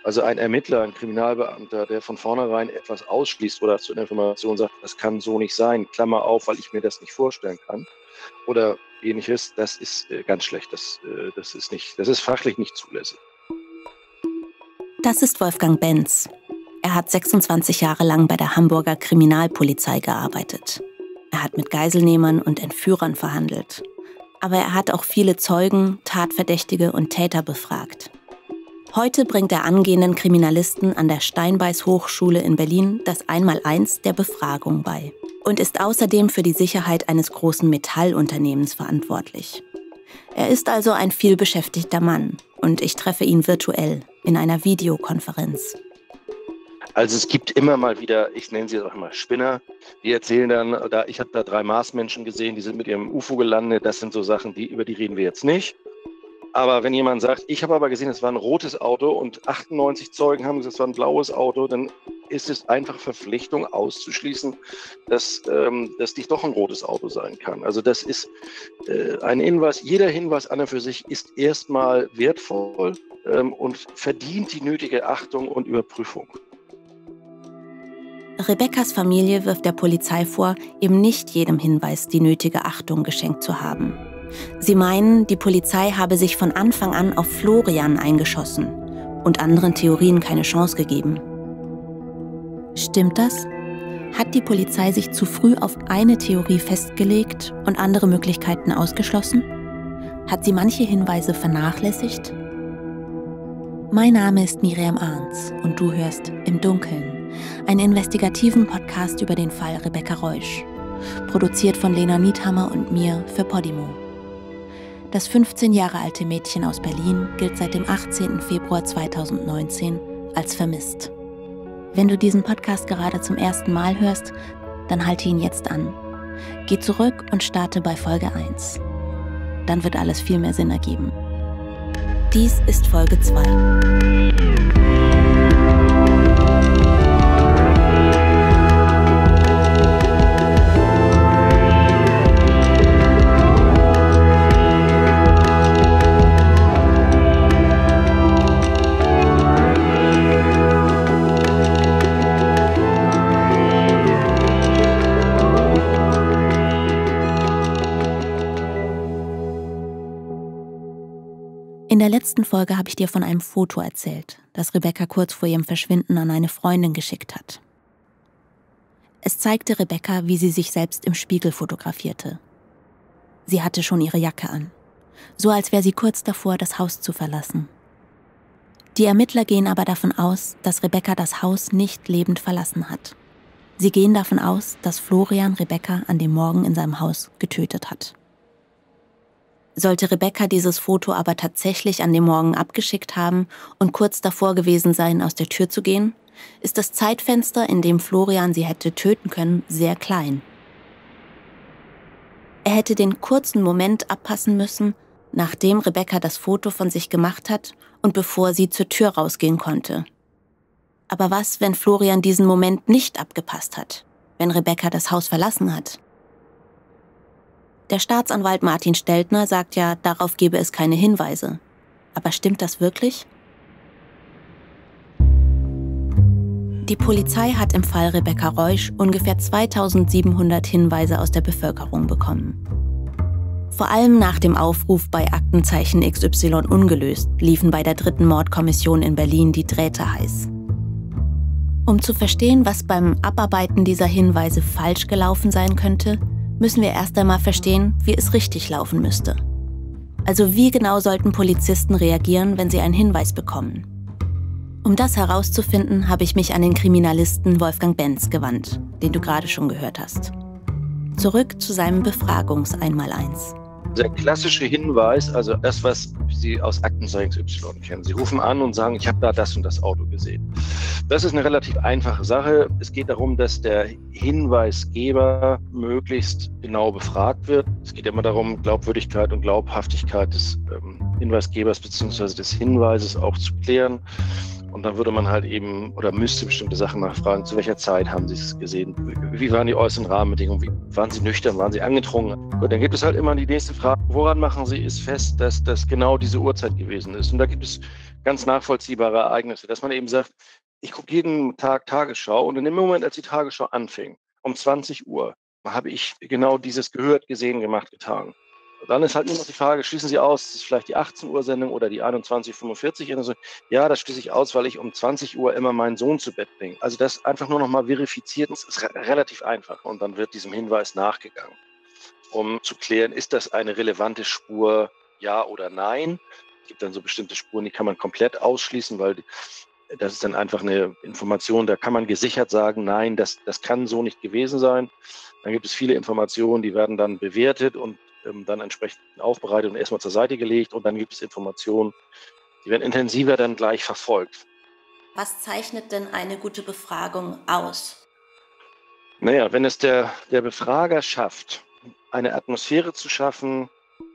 Also ein Ermittler, ein Kriminalbeamter, der von vornherein etwas ausschließt oder zu einer Information sagt, das kann so nicht sein, Klammer auf, weil ich mir das nicht vorstellen kann oder ähnliches, das ist ganz schlecht. Das ist fachlich nicht zulässig. Das ist Wolfgang Benz. Er hat 26 Jahre lang bei der Hamburger Kriminalpolizei gearbeitet. Er hat mit Geiselnehmern und Entführern verhandelt. Aber er hat auch viele Zeugen, Tatverdächtige und Täter befragt. Heute bringt er angehenden Kriminalisten an der Steinbeis Hochschule in Berlin das Einmaleins der Befragung bei und ist außerdem für die Sicherheit eines großen Metallunternehmens verantwortlich. Er ist also ein vielbeschäftigter Mann und ich treffe ihn virtuell in einer Videokonferenz. Also es gibt immer mal wieder, ich nenne sie jetzt auch mal Spinner, die erzählen dann, ich habe da 3 Marsmenschen gesehen, die sind mit ihrem UFO gelandet, das sind so Sachen, über die reden wir jetzt nicht. Aber wenn jemand sagt, ich habe aber gesehen, es war ein rotes Auto und 98 Zeugen haben gesagt, es war ein blaues Auto, dann ist es einfach Verpflichtung auszuschließen, dass dies doch ein rotes Auto sein kann. Also das ist ein Hinweis, jeder Hinweis an und für sich ist erstmal wertvoll und verdient die nötige Achtung und Überprüfung. Rebekkas Familie wirft der Polizei vor, eben nicht jedem Hinweis die nötige Achtung geschenkt zu haben. Sie meinen, die Polizei habe sich von Anfang an auf Florian eingeschossen und anderen Theorien keine Chance gegeben. Stimmt das? Hat die Polizei sich zu früh auf eine Theorie festgelegt und andere Möglichkeiten ausgeschlossen? Hat sie manche Hinweise vernachlässigt? Mein Name ist Miriam Arns und du hörst Im Dunkeln, einen investigativen Podcast über den Fall Rebekka Reusch, produziert von Lena Niethammer und mir für Podimo. Das 15 Jahre alte Mädchen aus Berlin gilt seit dem 18. Februar 2019 als vermisst. Wenn du diesen Podcast gerade zum ersten Mal hörst, dann halte ihn jetzt an. Geh zurück und starte bei Folge 1. Dann wird alles viel mehr Sinn ergeben. Dies ist Folge 2. In der letzten Folge habe ich dir von einem Foto erzählt, das Rebekka kurz vor ihrem Verschwinden an eine Freundin geschickt hat. Es zeigte Rebekka, wie sie sich selbst im Spiegel fotografierte. Sie hatte schon ihre Jacke an, so als wäre sie kurz davor, das Haus zu verlassen. Die Ermittler gehen aber davon aus, dass Rebekka das Haus nicht lebend verlassen hat. Sie gehen davon aus, dass Florian Rebekka an dem Morgen in seinem Haus getötet hat. Sollte Rebekka dieses Foto aber tatsächlich an dem Morgen abgeschickt haben und kurz davor gewesen sein, aus der Tür zu gehen, ist das Zeitfenster, in dem Florian sie hätte töten können, sehr klein. Er hätte den kurzen Moment abpassen müssen, nachdem Rebekka das Foto von sich gemacht hat und bevor sie zur Tür rausgehen konnte. Aber was, wenn Florian diesen Moment nicht abgepasst hat, wenn Rebekka das Haus verlassen hat? Der Staatsanwalt Martin Steltner sagt ja, darauf gebe es keine Hinweise. Aber stimmt das wirklich? Die Polizei hat im Fall Rebekka Reusch ungefähr 2700 Hinweise aus der Bevölkerung bekommen. Vor allem nach dem Aufruf bei Aktenzeichen XY ungelöst liefen bei der 3. Mordkommission in Berlin die Drähte heiß. Um zu verstehen, was beim Abarbeiten dieser Hinweise falsch gelaufen sein könnte, müssen wir erst einmal verstehen, wie es richtig laufen müsste. Also wie genau sollten Polizisten reagieren, wenn sie einen Hinweis bekommen? Um das herauszufinden, habe ich mich an den Kriminalisten Wolfgang Benz gewandt, den du gerade schon gehört hast. Zurück zu seinem Befragungs-Einmaleins. Der klassische Hinweis, also das, was Sie aus Aktenzeichen XY kennen. Sie rufen an und sagen, ich habe da das und das Auto gesehen. Das ist eine relativ einfache Sache. Es geht darum, dass der Hinweisgeber möglichst genau befragt wird. Es geht immer darum, Glaubwürdigkeit und Glaubhaftigkeit des Hinweisgebers bzw. des Hinweises auch zu klären. Und dann würde man halt eben oder müsste bestimmte Sachen nachfragen, zu welcher Zeit haben Sie es gesehen, wie waren die äußeren Rahmenbedingungen, wie waren Sie nüchtern, waren Sie angetrunken. Gut, dann gibt es halt immer die nächste Frage, woran machen Sie es fest, dass das genau diese Uhrzeit gewesen ist? Und da gibt es ganz nachvollziehbare Ereignisse, dass man eben sagt, ich gucke jeden Tag Tagesschau und in dem Moment, als die Tagesschau anfing, um 20 Uhr, habe ich genau dieses gehört, gesehen, gemacht, getan. Dann ist halt nur noch die Frage, schließen Sie aus, ist es vielleicht die 18 Uhr Sendung oder die 21:45? Also, ja, das schließe ich aus, weil ich um 20 Uhr immer meinen Sohn zu Bett bringe. Also das einfach nur noch mal verifiziert, das ist relativ einfach. Und dann wird diesem Hinweis nachgegangen, um zu klären, ist das eine relevante Spur, ja oder nein. Es gibt dann so bestimmte Spuren, die kann man komplett ausschließen, weil das ist dann einfach eine Information, da kann man gesichert sagen, nein, das kann so nicht gewesen sein. Dann gibt es viele Informationen, die werden dann bewertet und dann entsprechend aufbereitet und erstmal zur Seite gelegt. Und dann gibt es Informationen, die werden intensiver dann gleich verfolgt. Was zeichnet denn eine gute Befragung aus? Naja, wenn es der Befrager schafft, eine Atmosphäre zu schaffen,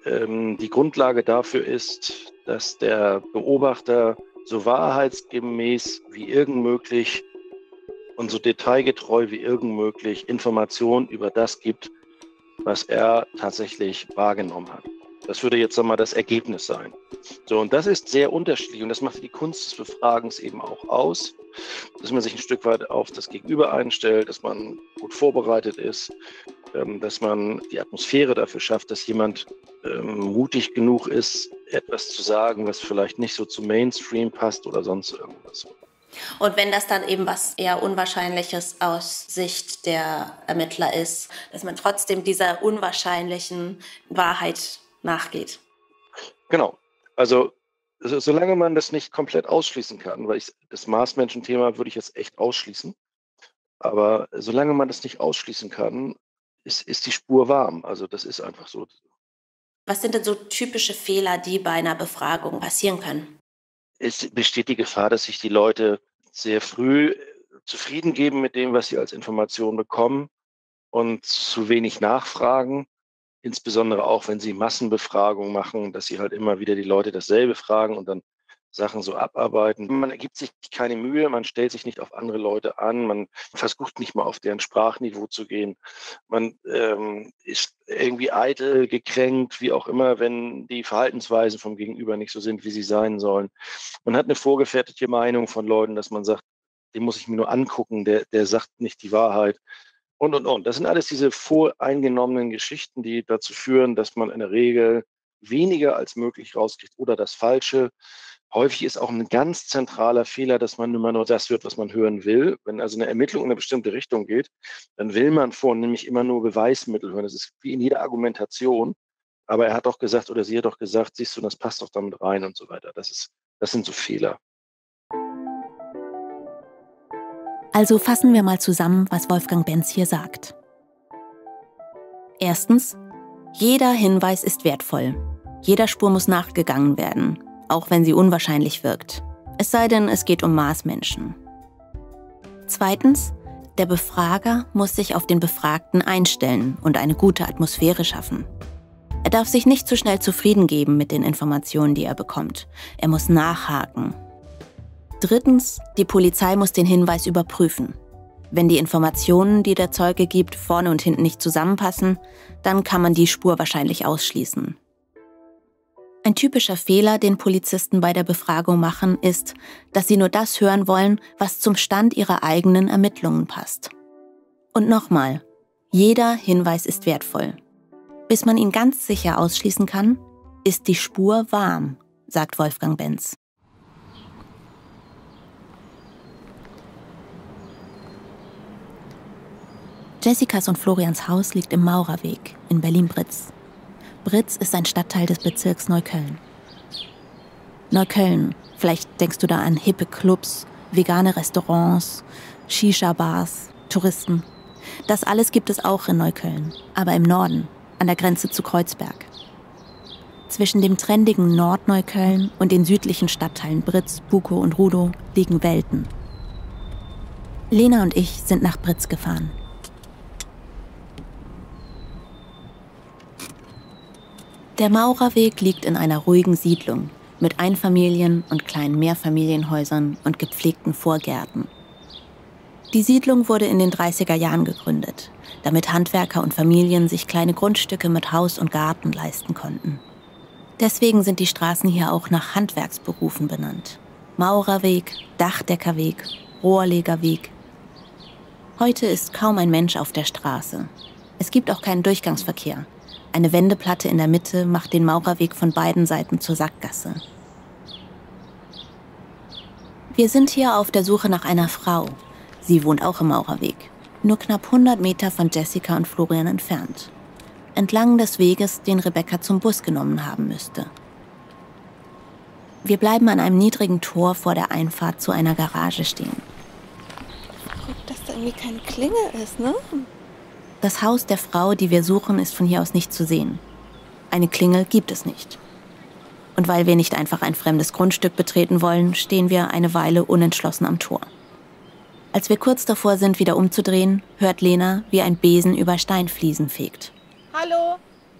die Grundlage dafür ist, dass der Beobachter so wahrheitsgemäß wie irgend möglich und so detailgetreu wie irgend möglich Informationen über das gibt, was er tatsächlich wahrgenommen hat. Das würde jetzt einmal das Ergebnis sein. So, und das ist sehr unterschiedlich und das macht die Kunst des Befragens eben auch aus, dass man sich ein Stück weit auf das Gegenüber einstellt, dass man gut vorbereitet ist, dass man die Atmosphäre dafür schafft, dass jemand mutig genug ist, etwas zu sagen, was vielleicht nicht so zum Mainstream passt oder sonst irgendwas. Und wenn das dann eben was eher Unwahrscheinliches aus Sicht der Ermittler ist, dass man trotzdem dieser unwahrscheinlichen Wahrheit nachgeht. Genau. Also solange man das nicht komplett ausschließen kann, weil das Marsmenschen-Thema würde ich jetzt echt ausschließen, aber solange man das nicht ausschließen kann, ist die Spur warm. Also das ist einfach so. Was sind denn so typische Fehler, die bei einer Befragung passieren können? Es besteht die Gefahr, dass sich die Leute sehr früh zufrieden geben mit dem, was sie als Information bekommen und zu wenig nachfragen. Insbesondere auch, wenn sie Massenbefragungen machen, dass sie halt immer wieder die Leute dasselbe fragen und dann Sachen so abarbeiten. Man gibt sich keine Mühe, man stellt sich nicht auf andere Leute an, man versucht nicht mal auf deren Sprachniveau zu gehen. Man ist irgendwie eitel, gekränkt, wie auch immer, wenn die Verhaltensweisen vom Gegenüber nicht so sind, wie sie sein sollen. Man hat eine vorgefertigte Meinung von Leuten, dass man sagt, den muss ich mir nur angucken, der sagt nicht die Wahrheit. Und. Das sind alles diese voreingenommenen Geschichten, die dazu führen, dass man in der Regel weniger als möglich rauskriegt oder das Falsche. Häufig ist auch ein ganz zentraler Fehler, dass man immer nur das hört, was man hören will. Wenn also eine Ermittlung in eine bestimmte Richtung geht, dann will man vornehmlich immer nur Beweismittel hören. Das ist wie in jeder Argumentation. Aber er hat doch gesagt oder sie hat doch gesagt, siehst du, das passt doch damit rein und so weiter. Das sind so Fehler. Also fassen wir mal zusammen, was Wolfgang Benz hier sagt. Erstens, jeder Hinweis ist wertvoll. Jeder Spur muss nachgegangen werden, auch wenn sie unwahrscheinlich wirkt. Es sei denn, es geht um Marsmenschen. Zweitens, der Befrager muss sich auf den Befragten einstellen und eine gute Atmosphäre schaffen. Er darf sich nicht zu schnell zufrieden geben mit den Informationen, die er bekommt. Er muss nachhaken. Drittens, die Polizei muss den Hinweis überprüfen. Wenn die Informationen, die der Zeuge gibt, vorne und hinten nicht zusammenpassen, dann kann man die Spur wahrscheinlich ausschließen. Ein typischer Fehler, den Polizisten bei der Befragung machen, ist, dass sie nur das hören wollen, was zum Stand ihrer eigenen Ermittlungen passt. Und nochmal, jeder Hinweis ist wertvoll. Bis man ihn ganz sicher ausschließen kann, ist die Spur warm, sagt Wolfgang Benz. Jessicas und Florians Haus liegt im Maurerweg in Berlin-Britz. Britz ist ein Stadtteil des Bezirks Neukölln. Neukölln, vielleicht denkst du da an hippe Clubs, vegane Restaurants, Shisha-Bars, Touristen. Das alles gibt es auch in Neukölln, aber im Norden, an der Grenze zu Kreuzberg. Zwischen dem trendigen Nordneukölln und den südlichen Stadtteilen Britz, Bukow und Rudow liegen Welten. Lena und ich sind nach Britz gefahren. Der Maurerweg liegt in einer ruhigen Siedlung, mit Einfamilien- und kleinen Mehrfamilienhäusern und gepflegten Vorgärten. Die Siedlung wurde in den 30er Jahren gegründet, damit Handwerker und Familien sich kleine Grundstücke mit Haus und Garten leisten konnten. Deswegen sind die Straßen hier auch nach Handwerksberufen benannt. Maurerweg, Dachdeckerweg, Rohrlegerweg. Heute ist kaum ein Mensch auf der Straße. Es gibt auch keinen Durchgangsverkehr. Eine Wendeplatte in der Mitte macht den Maurerweg von beiden Seiten zur Sackgasse. Wir sind hier auf der Suche nach einer Frau. Sie wohnt auch im Maurerweg, nur knapp 100 Meter von Jessica und Florian entfernt. Entlang des Weges, den Rebecca zum Bus genommen haben müsste. Wir bleiben an einem niedrigen Tor vor der Einfahrt zu einer Garage stehen. Verrückt, dass da irgendwie keine Klingel ist, ne? Das Haus der Frau, die wir suchen, ist von hier aus nicht zu sehen. Eine Klingel gibt es nicht. Und weil wir nicht einfach ein fremdes Grundstück betreten wollen, stehen wir eine Weile unentschlossen am Tor. Als wir kurz davor sind, wieder umzudrehen, hört Lena, wie ein Besen über Steinfliesen fegt. Hallo?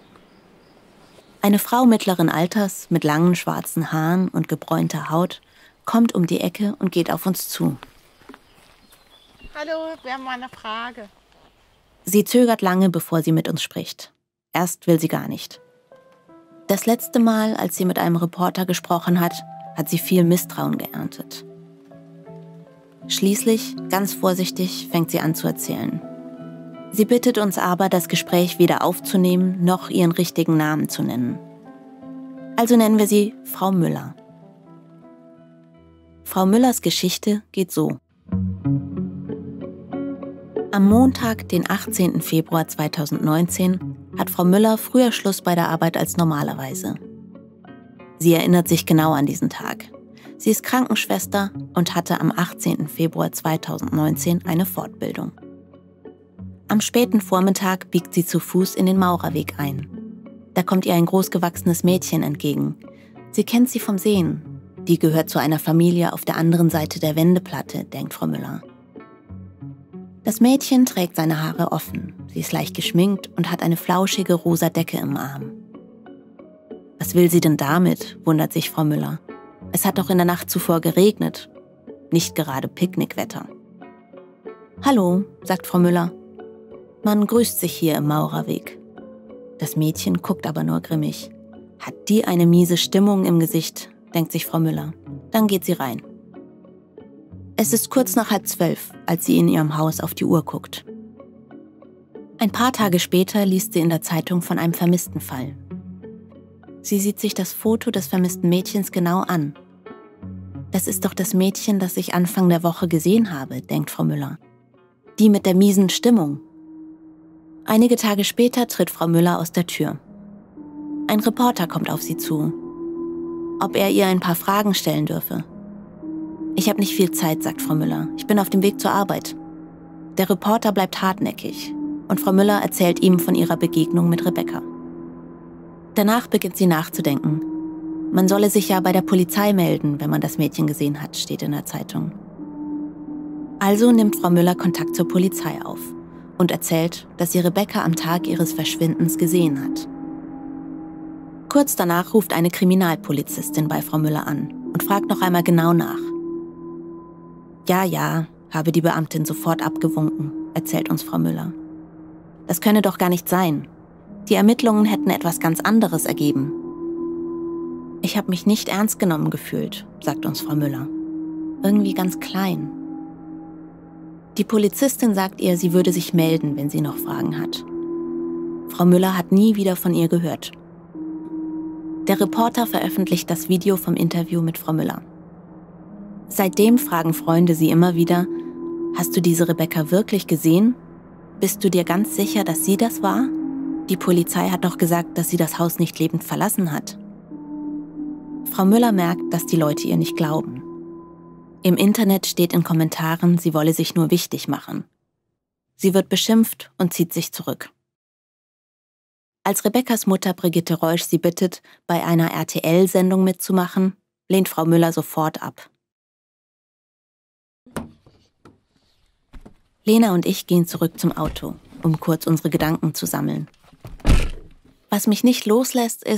Eine Frau mittleren Alters mit langen schwarzen Haaren und gebräunter Haut kommt um die Ecke und geht auf uns zu. Hallo, wir haben mal eine Frage. Sie zögert lange, bevor sie mit uns spricht. Erst will sie gar nicht. Das letzte Mal, als sie mit einem Reporter gesprochen hat, hat sie viel Misstrauen geerntet. Schließlich, ganz vorsichtig, fängt sie an zu erzählen. Sie bittet uns aber, das Gespräch weder aufzunehmen, noch ihren richtigen Namen zu nennen. Also nennen wir sie Frau Müller. Frau Müllers Geschichte geht so. Am Montag, den 18. Februar 2019, hat Frau Müller früher Schluss bei der Arbeit als normalerweise. Sie erinnert sich genau an diesen Tag. Sie ist Krankenschwester und hatte am 18. Februar 2019 eine Fortbildung. Am späten Vormittag biegt sie zu Fuß in den Maurerweg ein. Da kommt ihr ein großgewachsenes Mädchen entgegen. Sie kennt sie vom Sehen. Die gehört zu einer Familie auf der anderen Seite der Wendeplatte, denkt Frau Müller. Das Mädchen trägt seine Haare offen. Sie ist leicht geschminkt und hat eine flauschige rosa Decke im Arm. Was will sie denn damit, wundert sich Frau Müller. Es hat doch in der Nacht zuvor geregnet. Nicht gerade Picknickwetter. Hallo, sagt Frau Müller. Man grüßt sich hier im Maurerweg. Das Mädchen guckt aber nur grimmig. Hat die eine miese Stimmung im Gesicht, denkt sich Frau Müller. Dann geht sie rein. Es ist kurz nach 11:30, als sie in ihrem Haus auf die Uhr guckt. Ein paar Tage später liest sie in der Zeitung von einem vermissten Fall. Sie sieht sich das Foto des vermissten Mädchens genau an. Das ist doch das Mädchen, das ich Anfang der Woche gesehen habe, denkt Frau Müller. Die mit der miesen Stimmung. Einige Tage später tritt Frau Müller aus der Tür. Ein Reporter kommt auf sie zu. Ob er ihr ein paar Fragen stellen dürfe. Ich habe nicht viel Zeit, sagt Frau Müller. Ich bin auf dem Weg zur Arbeit. Der Reporter bleibt hartnäckig und Frau Müller erzählt ihm von ihrer Begegnung mit Rebecca. Danach beginnt sie nachzudenken. Man solle sich ja bei der Polizei melden, wenn man das Mädchen gesehen hat, steht in der Zeitung. Also nimmt Frau Müller Kontakt zur Polizei auf und erzählt, dass sie Rebecca am Tag ihres Verschwindens gesehen hat. Kurz danach ruft eine Kriminalpolizistin bei Frau Müller an und fragt noch einmal genau nach. Ja, habe die Beamtin sofort abgewunken, erzählt uns Frau Müller. Das könne doch gar nicht sein. Die Ermittlungen hätten etwas ganz anderes ergeben. Ich habe mich nicht ernst genommen gefühlt, sagt uns Frau Müller. Irgendwie ganz klein. Die Polizistin sagt ihr, sie würde sich melden, wenn sie noch Fragen hat. Frau Müller hat nie wieder von ihr gehört. Der Reporter veröffentlicht das Video vom Interview mit Frau Müller. Seitdem fragen Freunde sie immer wieder, hast du diese Rebecca wirklich gesehen? Bist du dir ganz sicher, dass sie das war? Die Polizei hat doch gesagt, dass sie das Haus nicht lebend verlassen hat. Frau Müller merkt, dass die Leute ihr nicht glauben. Im Internet steht in Kommentaren, sie wolle sich nur wichtig machen. Sie wird beschimpft und zieht sich zurück. Als Rebeccas Mutter Brigitte Reusch sie bittet, bei einer RTL-Sendung mitzumachen, lehnt Frau Müller sofort ab. Lena und ich gehen zurück zum Auto, um kurz unsere Gedanken zu sammeln. Was mich nicht loslässt, ist,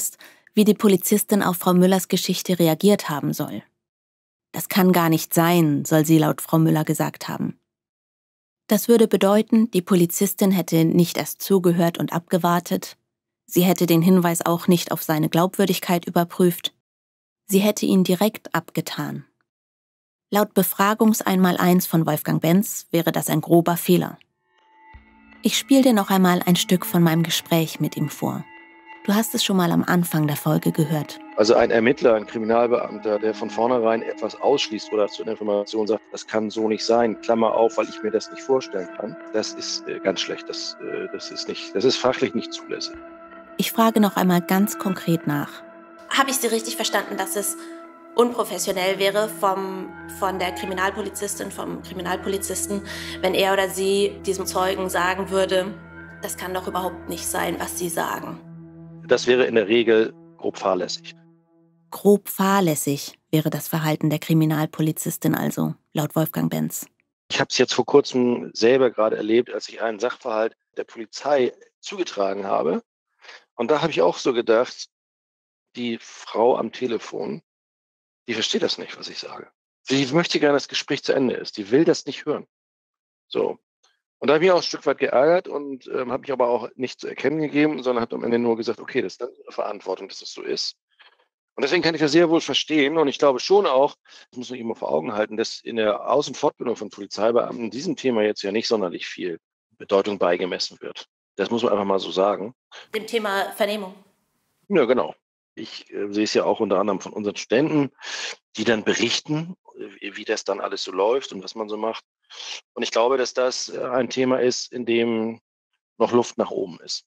wie die Polizistin auf Frau Müllers Geschichte reagiert haben soll. Das kann gar nicht sein, soll sie laut Frau Müller gesagt haben. Das würde bedeuten, die Polizistin hätte nicht erst zugehört und abgewartet, sie hätte den Hinweis auch nicht auf seine Glaubwürdigkeit überprüft, sie hätte ihn direkt abgetan. Laut Befragungseinmaleins von Wolfgang Benz wäre das ein grober Fehler. Ich spiele dir noch einmal ein Stück von meinem Gespräch mit ihm vor. Du hast es schon mal am Anfang der Folge gehört. Also ein Ermittler, ein Kriminalbeamter, der von vornherein etwas ausschließt oder zu der Information sagt, das kann so nicht sein, Klammer auf, weil ich mir das nicht vorstellen kann, das ist ganz schlecht. Das ist fachlich nicht zulässig. Ich frage noch einmal ganz konkret nach. Habe ich Sie richtig verstanden, dass es unprofessionell wäre von der Kriminalpolizistin, vom Kriminalpolizisten, wenn er oder sie diesem Zeugen sagen würde, das kann doch überhaupt nicht sein, was Sie sagen? Das wäre in der Regel grob fahrlässig. Grob fahrlässig wäre das Verhalten der Kriminalpolizistin also, laut Wolfgang Benz. Ich habe es jetzt vor kurzem selber gerade erlebt, als ich einen Sachverhalt der Polizei zugetragen habe. Und da habe ich auch so gedacht, die Frau am Telefon, die versteht das nicht, was ich sage. Sie möchte gerne, dass das Gespräch zu Ende ist. Die will das nicht hören. So. Und da habe ich mich auch ein Stück weit geärgert und habe mich aber auch nicht zu erkennen gegeben, sondern habe am Ende nur gesagt, okay, das ist dann Ihre Verantwortung, dass das so ist. Und deswegen kann ich das sehr wohl verstehen. Und ich glaube schon auch, das muss man sich immer vor Augen halten, dass in der Aus- und Fortbildung von Polizeibeamten diesem Thema jetzt ja nicht sonderlich viel Bedeutung beigemessen wird. Das muss man einfach mal so sagen. Dem Thema Vernehmung. Ja, genau. Ich sehe es ja auch unter anderem von unseren Studenten, die dann berichten, wie das dann alles so läuft und was man so macht. Und ich glaube, dass das ein Thema ist, in dem noch Luft nach oben ist.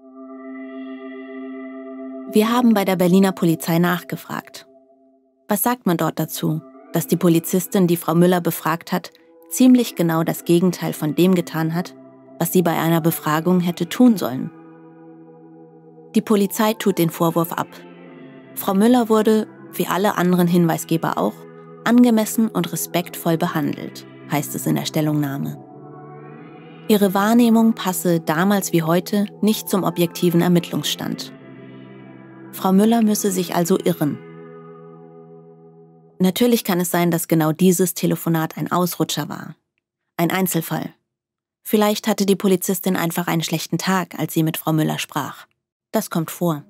Wir haben bei der Berliner Polizei nachgefragt. Was sagt man dort dazu, dass die Polizistin, die Frau Müller befragt hat, ziemlich genau das Gegenteil von dem getan hat, was sie bei einer Befragung hätte tun sollen? Die Polizei tut den Vorwurf ab. Frau Müller wurde, wie alle anderen Hinweisgeber auch, angemessen und respektvoll behandelt, heißt es in der Stellungnahme. Ihre Wahrnehmung passe damals wie heute nicht zum objektiven Ermittlungsstand. Frau Müller müsse sich also irren. Natürlich kann es sein, dass genau dieses Telefonat ein Ausrutscher war. Ein Einzelfall. Vielleicht hatte die Polizistin einfach einen schlechten Tag, als sie mit Frau Müller sprach. Das kommt vor.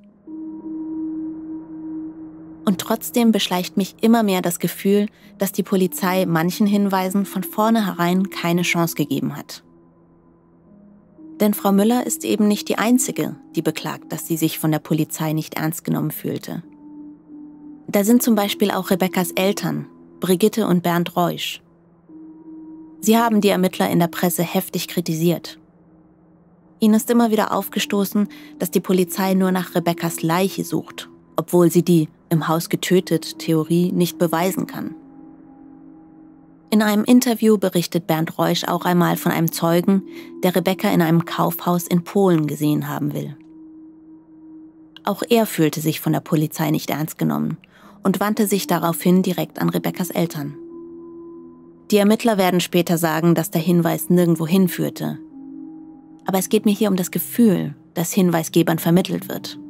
Und trotzdem beschleicht mich immer mehr das Gefühl, dass die Polizei manchen Hinweisen von vornherein keine Chance gegeben hat. Denn Frau Müller ist eben nicht die Einzige, die beklagt, dass sie sich von der Polizei nicht ernst genommen fühlte. Da sind zum Beispiel auch Rebekkas Eltern, Brigitte und Bernd Reusch. Sie haben die Ermittler in der Presse heftig kritisiert. Ihnen ist immer wieder aufgestoßen, dass die Polizei nur nach Rebekkas Leiche sucht, obwohl sie die im Haus getötet Theorie nicht beweisen kann. In einem Interview berichtet Bernd Reusch auch einmal von einem Zeugen, der Rebekka in einem Kaufhaus in Polen gesehen haben will. Auch er fühlte sich von der Polizei nicht ernst genommen und wandte sich daraufhin direkt an Rebekkas Eltern. Die Ermittler werden später sagen, dass der Hinweis nirgendwo hinführte. Aber es geht mir hier um das Gefühl, das Hinweisgebern vermittelt wird.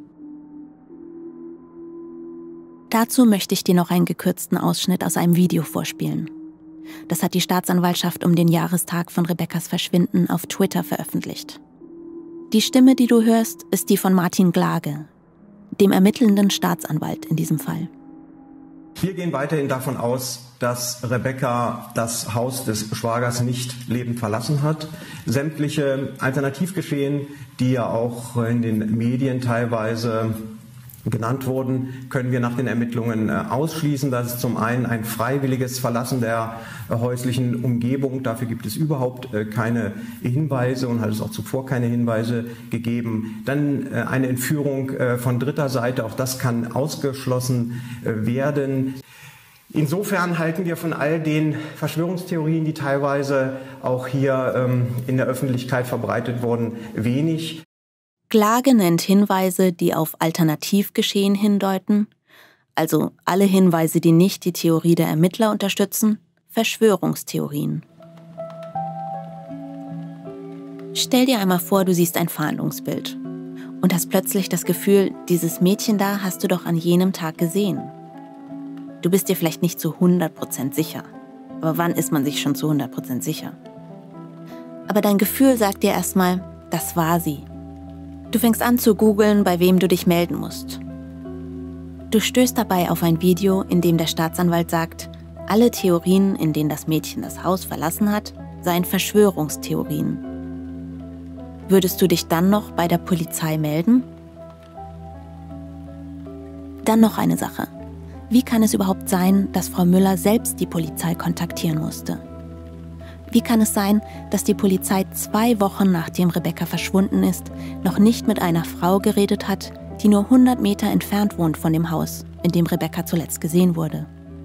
Dazu möchte ich dir noch einen gekürzten Ausschnitt aus einem Video vorspielen. Das hat die Staatsanwaltschaft um den Jahrestag von Rebekkas Verschwinden auf Twitter veröffentlicht. Die Stimme, die du hörst, ist die von Martin Glage, dem ermittelnden Staatsanwalt in diesem Fall. Wir gehen weiterhin davon aus, dass Rebekka das Haus des Schwagers nicht lebend verlassen hat. Sämtliche Alternativgeschehen, die ja auch in den Medien teilweise genannt wurden, können wir nach den Ermittlungen ausschließen. Das ist zum einen ein freiwilliges Verlassen der häuslichen Umgebung. Dafür gibt es überhaupt keine Hinweise und hat es auch zuvor keine Hinweise gegeben. Dann eine Entführung von dritter Seite, auch das kann ausgeschlossen werden. Insofern halten wir von all den Verschwörungstheorien, die teilweise auch hier in der Öffentlichkeit verbreitet wurden, wenig. Glage nennt Hinweise, die auf Alternativgeschehen hindeuten, also alle Hinweise, die nicht die Theorie der Ermittler unterstützen, Verschwörungstheorien. Stell dir einmal vor, du siehst ein Fahndungsbild. und hast plötzlich das Gefühl, dieses Mädchen da hast du doch an jenem Tag gesehen. Du bist dir vielleicht nicht zu 100% sicher, aber wann ist man sich schon zu 100% sicher? Aber dein Gefühl sagt dir erstmal, das war sie. Du fängst an zu googeln, bei wem du dich melden musst. Du stößt dabei auf ein Video, in dem der Staatsanwalt sagt, alle Theorien, in denen das Mädchen das Haus verlassen hat, seien Verschwörungstheorien. Würdest du dich dann noch bei der Polizei melden? Dann noch eine Sache. Wie kann es überhaupt sein, dass Frau Müller selbst die Polizei kontaktieren musste? Wie kann es sein, dass die Polizei 2 Wochen nachdem Rebecca verschwunden ist, noch nicht mit einer Frau geredet hat, die nur 100 Meter entfernt wohnt von dem Haus, in dem Rebecca zuletzt gesehen wurde?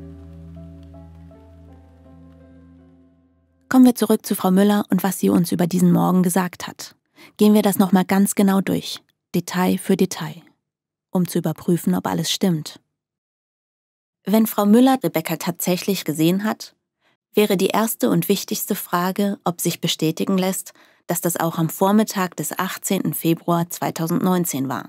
Kommen wir zurück zu Frau Müller und was sie uns über diesen Morgen gesagt hat. Gehen wir das nochmal ganz genau durch, Detail für Detail, um zu überprüfen, ob alles stimmt. Wenn Frau Müller Rebecca tatsächlich gesehen hat, wäre die erste und wichtigste Frage, ob sich bestätigen lässt, dass das auch am Vormittag des 18. Februar 2019 war.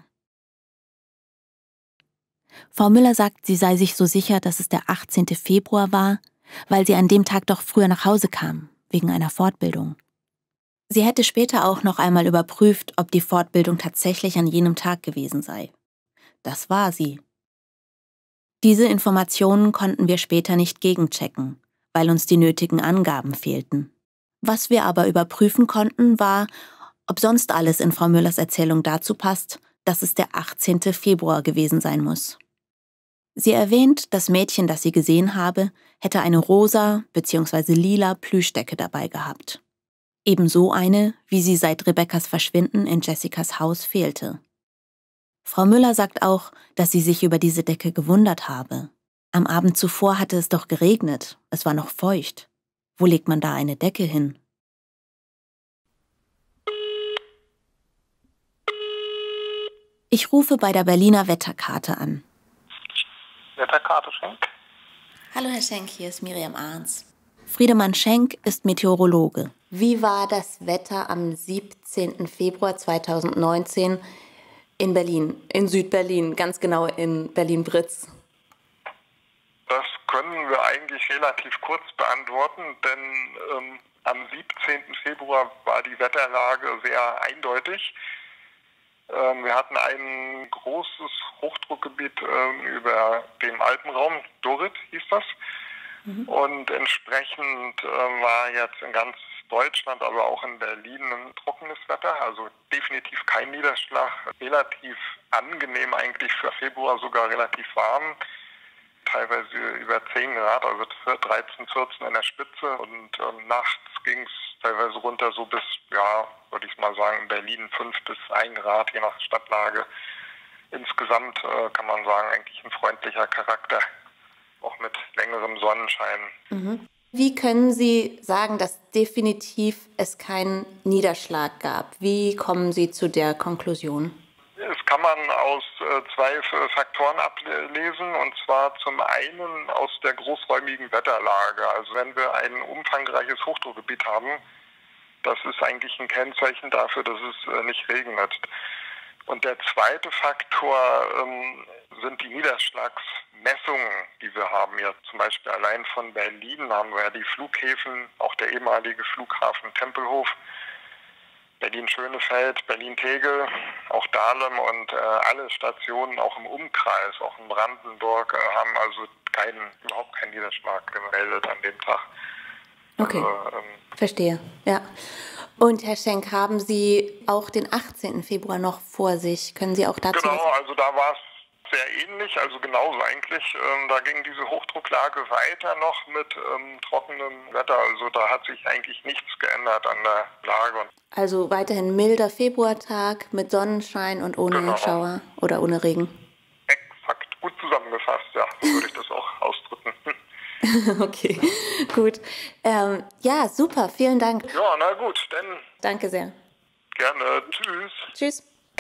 Frau Müller sagt, sie sei sich so sicher, dass es der 18. Februar war, weil sie an dem Tag doch früher nach Hause kam, wegen einer Fortbildung. Sie hätte später auch noch einmal überprüft, ob die Fortbildung tatsächlich an jenem Tag gewesen sei. Das war sie. Diese Informationen konnten wir später nicht gegenchecken, weil uns die nötigen Angaben fehlten. Was wir aber überprüfen konnten, war, ob sonst alles in Frau Müllers Erzählung dazu passt, dass es der 18. Februar gewesen sein muss. Sie erwähnt, das Mädchen, das sie gesehen habe, hätte eine rosa bzw. lila Plüschdecke dabei gehabt. Ebenso eine, wie sie seit Rebeccas Verschwinden in Jessicas Haus fehlte. Frau Müller sagt auch, dass sie sich über diese Decke gewundert habe. Am Abend zuvor hatte es doch geregnet, es war noch feucht. Wo legt man da eine Decke hin? Ich rufe bei der Berliner Wetterkarte an. Wetterkarte Schenk? Hallo Herr Schenk, hier ist Miriam Arns. Friedemann Schenk ist Meteorologe. Wie war das Wetter am 17. Februar 2019 in Berlin, in Südberlin, ganz genau in Berlin-Britz? Das können wir eigentlich relativ kurz beantworten, denn am 17. Februar war die Wetterlage sehr eindeutig. Wir hatten ein großes Hochdruckgebiet über dem Alpenraum, Dorit hieß das. Und entsprechend war jetzt in ganz Deutschland, aber auch in Berlin ein trockenes Wetter, also definitiv kein Niederschlag, relativ angenehm eigentlich für Februar, sogar relativ warm, teilweise über 10 Grad, also 13, 14 in der Spitze und nachts ging es teilweise runter so bis, ja, würde ich mal sagen, in Berlin 5 bis 1 Grad, je nach Stadtlage. Insgesamt kann man sagen, eigentlich ein freundlicher Charakter, auch mit längerem Sonnenschein. Wie können Sie sagen, dass definitiv es keinen Niederschlag gab? Wie kommen Sie zu der Konklusion? Das kann man aus 2 Faktoren ablesen, und zwar zum einen aus der großräumigen Wetterlage. Also wenn wir ein umfangreiches Hochdruckgebiet haben, das ist eigentlich ein Kennzeichen dafür, dass es nicht regnet. Und der zweite Faktor sind die Niederschlagsmessungen, die wir haben. Ja, zum Beispiel allein von Berlin haben wir ja die Flughäfen, auch der ehemalige Flughafen Tempelhof, Berlin-Schönefeld, Berlin-Tegel, auch Dahlem und alle Stationen auch im Umkreis, auch in Brandenburg, haben also überhaupt keinen Niederschlag gemeldet an dem Tag. Okay, verstehe, ja. Und Herr Schenk, haben Sie auch den 18. Februar noch vor sich? Können Sie auch dazu... Genau, also da war es sehr ähnlich, also genauso eigentlich. Da ging diese Hochdrucklage weiter noch mit trockenem Wetter, also da hat sich eigentlich nichts geändert an der Lage. Also weiterhin milder Februartag mit Sonnenschein und ohne Schauer oder ohne Regen? Exakt, gut zusammengefasst, ja, so würde ich das auch ausdrücken. Okay, gut. Ja, super, vielen Dank. Ja, na gut, dann... Danke sehr. Gerne, tschüss. Tschüss.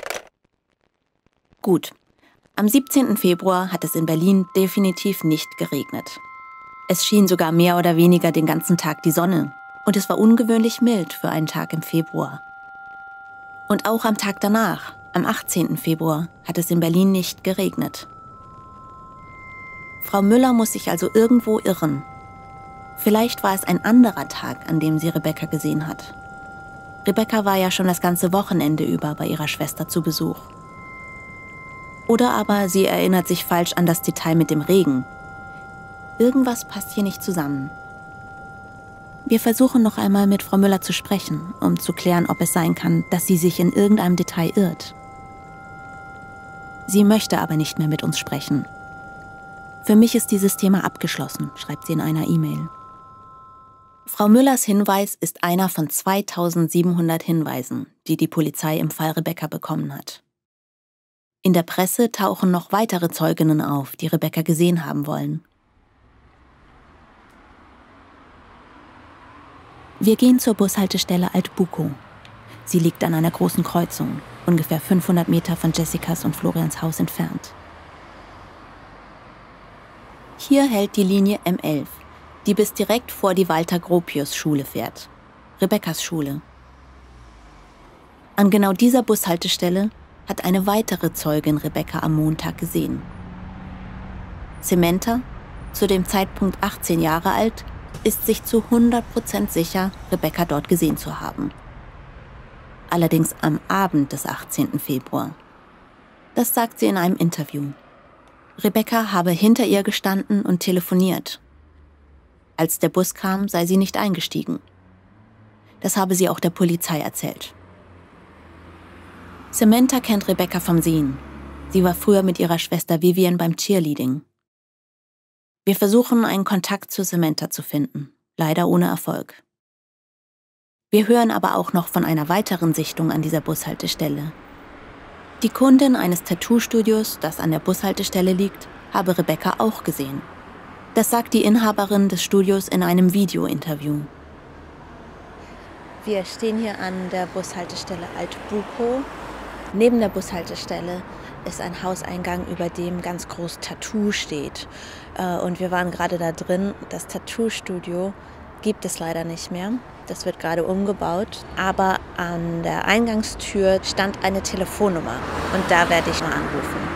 Gut. Am 17. Februar hat es in Berlin definitiv nicht geregnet. Es schien sogar mehr oder weniger den ganzen Tag die Sonne. Und es war ungewöhnlich mild für einen Tag im Februar. Und auch am Tag danach, Am 18. Februar hat es in Berlin nicht geregnet. Frau Müller muss sich also irgendwo irren. Vielleicht war es ein anderer Tag, an dem sie Rebecca gesehen hat. Rebecca war ja schon das ganze Wochenende über bei ihrer Schwester zu Besuch. Oder aber sie erinnert sich falsch an das Detail mit dem Regen. Irgendwas passt hier nicht zusammen. Wir versuchen noch einmal mit Frau Müller zu sprechen, um zu klären, ob es sein kann, dass sie sich in irgendeinem Detail irrt. Sie möchte aber nicht mehr mit uns sprechen. Für mich ist dieses Thema abgeschlossen, schreibt sie in einer E-Mail. Frau Müllers Hinweis ist einer von 2700 Hinweisen, die die Polizei im Fall Rebecca bekommen hat. In der Presse tauchen noch weitere Zeuginnen auf, die Rebecca gesehen haben wollen. Wir gehen zur Bushaltestelle Alt-Bukow. Sie liegt an einer großen Kreuzung, ungefähr 500 Meter von Jessicas und Florians Haus entfernt. Hier hält die Linie M11, die bis direkt vor die Walter-Gropius-Schule fährt, Rebeccas Schule. An genau dieser Bushaltestelle hat eine weitere Zeugin Rebecca am Montag gesehen. Samantha, zu dem Zeitpunkt 18 Jahre alt, ist sich zu 100% sicher, Rebecca dort gesehen zu haben. Allerdings am Abend des 18. Februar. Das sagt sie in einem Interview. Rebecca habe hinter ihr gestanden und telefoniert. Als der Bus kam, sei sie nicht eingestiegen. Das habe sie auch der Polizei erzählt. Samantha kennt Rebecca vom Sehen. Sie war früher mit ihrer Schwester Vivian beim Cheerleading. Wir versuchen, einen Kontakt zu Samantha zu finden, leider ohne Erfolg. Wir hören aber auch noch von einer weiteren Sichtung an dieser Bushaltestelle. Die Kundin eines Tattoo-Studios, das an der Bushaltestelle liegt, habe Rebecca auch gesehen. Das sagt die Inhaberin des Studios in einem Video-Interview. Wir stehen hier an der Bushaltestelle Alt-Bukow. Neben der Bushaltestelle ist ein Hauseingang, über dem ganz groß Tattoo steht. Und wir waren gerade da drin. Das Tattoo-Studio gibt es leider nicht mehr. Das wird gerade umgebaut. Aber an der Eingangstür stand eine Telefonnummer. Und da werde ich mal anrufen.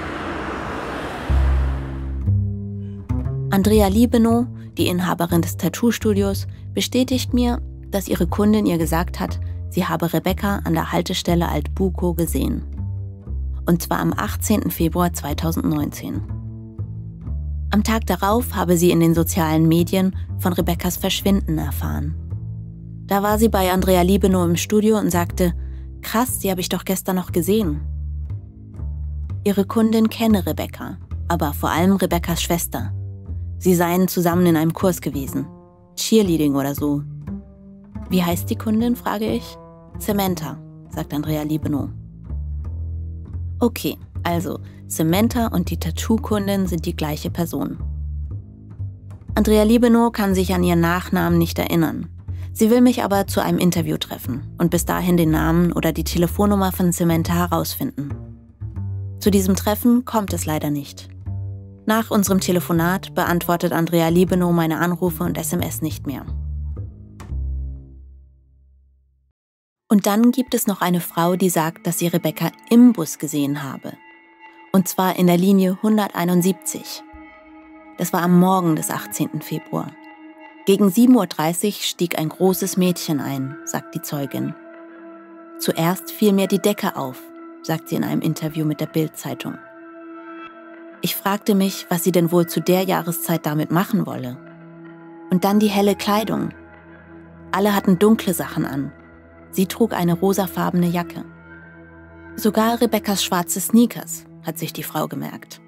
Andrea Liebenow, die Inhaberin des Tattoo-Studios, bestätigt mir, dass ihre Kundin ihr gesagt hat, sie habe Rebecca an der Haltestelle Alt-Bukow gesehen. Und zwar am 18. Februar 2019. Am Tag darauf habe sie in den sozialen Medien von Rebeccas Verschwinden erfahren. Da war sie bei Andrea Liebenow im Studio und sagte, krass, die habe ich doch gestern noch gesehen. Ihre Kundin kenne Rebecca, aber vor allem Rebeccas Schwester. Sie seien zusammen in einem Kurs gewesen. Cheerleading oder so. Wie heißt die Kundin, frage ich. Samantha, sagt Andrea Liebenow. Okay, also Samantha und die Tattoo-Kundin sind die gleiche Person. Andrea Liebenow kann sich an ihren Nachnamen nicht erinnern. Sie will mich aber zu einem Interview treffen und bis dahin den Namen oder die Telefonnummer von Samantha herausfinden. Zu diesem Treffen kommt es leider nicht. Nach unserem Telefonat beantwortet Andrea Liebenow meine Anrufe und SMS nicht mehr. Und dann gibt es noch eine Frau, die sagt, dass sie Rebecca im Bus gesehen habe. Und zwar in der Linie 171. Das war am Morgen des 18. Februar. Gegen 7:30 Uhr stieg ein großes Mädchen ein, sagt die Zeugin. Zuerst fiel mir die Decke auf, sagt sie in einem Interview mit der Bild-Zeitung. Ich fragte mich, was sie denn wohl zu der Jahreszeit damit machen wolle. Und dann die helle Kleidung. Alle hatten dunkle Sachen an. Sie trug eine rosafarbene Jacke. Sogar Rebeccas schwarze Sneakers, hat sich die Frau gemerkt.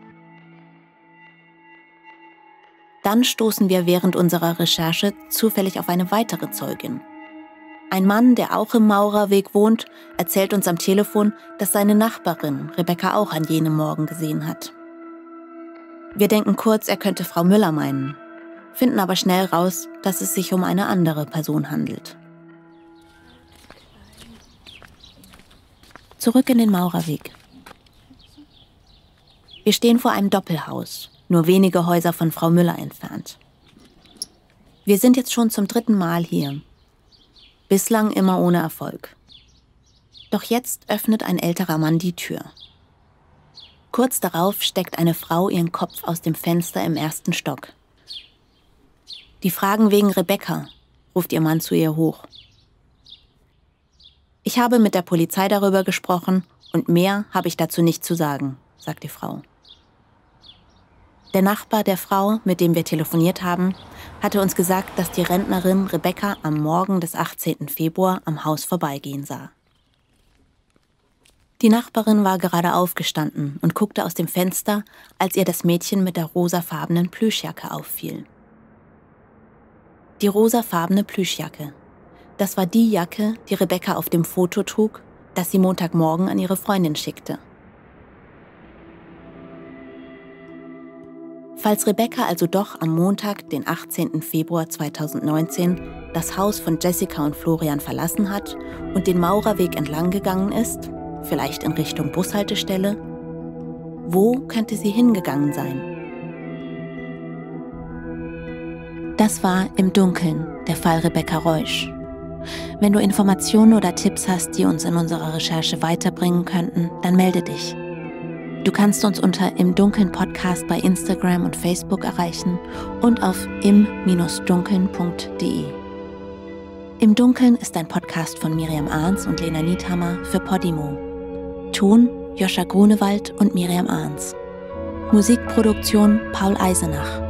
Dann stoßen wir während unserer Recherche zufällig auf eine weitere Zeugin. Ein Mann, der auch im Maurerweg wohnt, erzählt uns am Telefon, dass seine Nachbarin Rebecca auch an jenem Morgen gesehen hat. Wir denken kurz, er könnte Frau Müller meinen, finden aber schnell raus, dass es sich um eine andere Person handelt. Zurück in den Maurerweg. Wir stehen vor einem Doppelhaus, nur wenige Häuser von Frau Müller entfernt. Wir sind jetzt schon zum 3. Mal hier. Bislang immer ohne Erfolg. Doch jetzt öffnet ein älterer Mann die Tür. Kurz darauf steckt eine Frau ihren Kopf aus dem Fenster im 1. Stock. Die fragen wegen Rebecca, ruft ihr Mann zu ihr hoch. Ich habe mit der Polizei darüber gesprochen und mehr habe ich dazu nicht zu sagen, sagt die Frau. Der Nachbar der Frau, mit dem wir telefoniert haben, hatte uns gesagt, dass die Rentnerin Rebecca am Morgen des 18. Februar am Haus vorbeigehen sah. Die Nachbarin war gerade aufgestanden und guckte aus dem Fenster, als ihr das Mädchen mit der rosafarbenen Plüschjacke auffiel. Die rosafarbene Plüschjacke. Das war die Jacke, die Rebecca auf dem Foto trug, das sie Montagmorgen an ihre Freundin schickte. Falls Rebecca also doch am Montag, den 18. Februar 2019, das Haus von Jessica und Florian verlassen hat und den Maurerweg entlang gegangen ist, vielleicht in Richtung Bushaltestelle, wo könnte sie hingegangen sein? Das war Im Dunkeln, der Fall Rebecca Reusch. Wenn du Informationen oder Tipps hast, die uns in unserer Recherche weiterbringen könnten, dann melde dich. Du kannst uns unter Im Dunkeln Podcast bei Instagram und Facebook erreichen und auf im-dunkeln.de. Im Dunkeln ist ein Podcast von Miriam Arns und Lena Niethammer für Podimo. Ton Joscha Grunewald und Miriam Arns. Musikproduktion Paul Eisenach.